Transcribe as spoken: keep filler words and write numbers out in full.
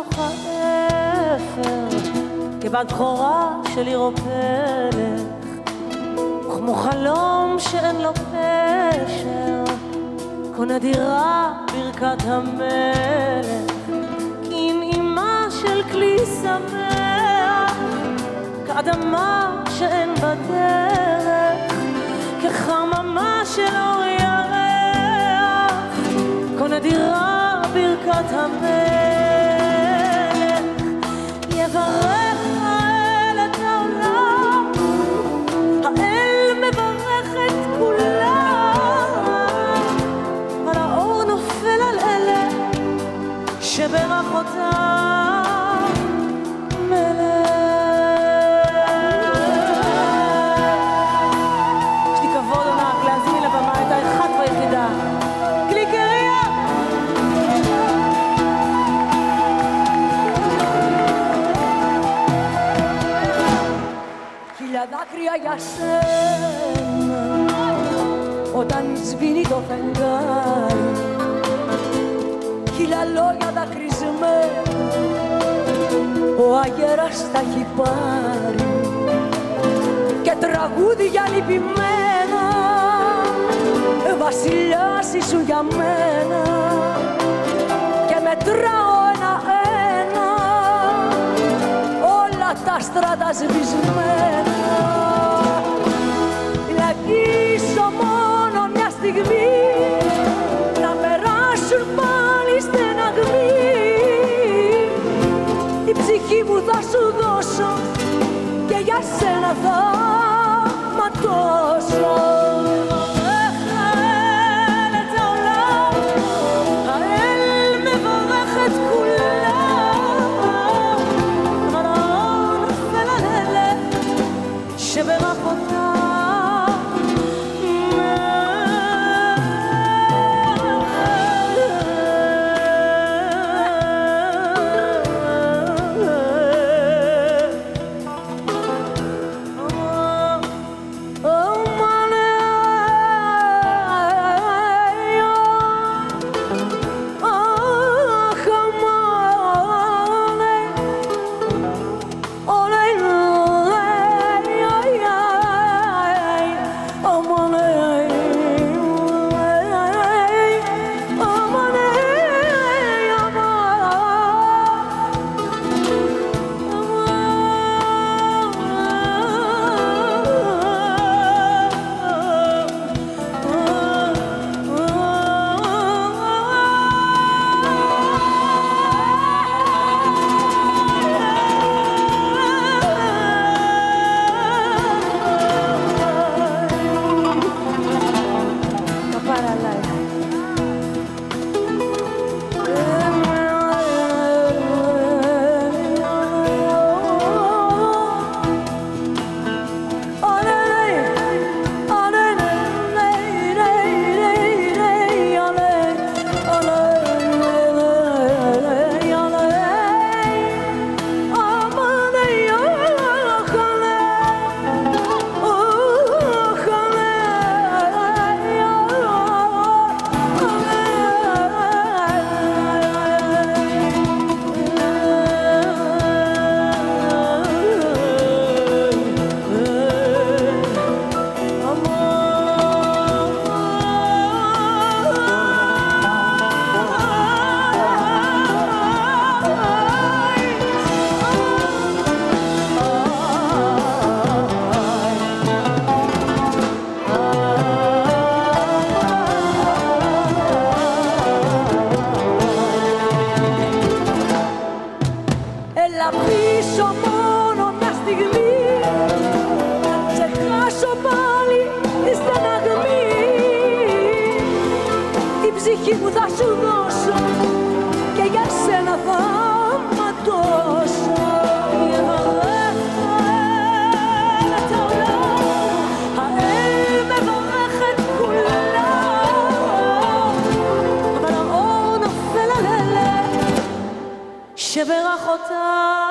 בתוך האפר, כבת בכורה שלי רופלך, וכמו חלום שאין לו פשר, כה נדירה ברכת המלך, כי נעימה של כלי שמח, כאדמה שאין בדרך, כחממה של אור ירח, כה נדירה ברכת המלך, יברך האל את העולם, האל מברך את כולם, אבל האור נופל על אלה שברך אותם מלך. יש לי כבוד ענק להזמין לבמה את האחת והיחידה, גליקריה. Χίλια δάκρυα για σένα όταν σβήνει το φεγγάρι, χίλια λόγια δακρυσμένα ο αγέρας τα έχει πάρει, και τραγούδια λυπημένα, βασιλιάς ήσου για μένα, και μετράω ένα-ένα όλα τα στράτα σβησμένα. Λαγίσω μόνο μια στιγμή να περάσουν πάλι στεναγμοί, η ψυχή μου θα σου δώσω και για σένα θα ματώσω. שברך אותה πίσω μόνο μια στιγμή, να ξεχάσω πάλι τη στεναγμή, την ψυχή μου θα σου δώσω και για σένα θα ματώσω. שברך אותה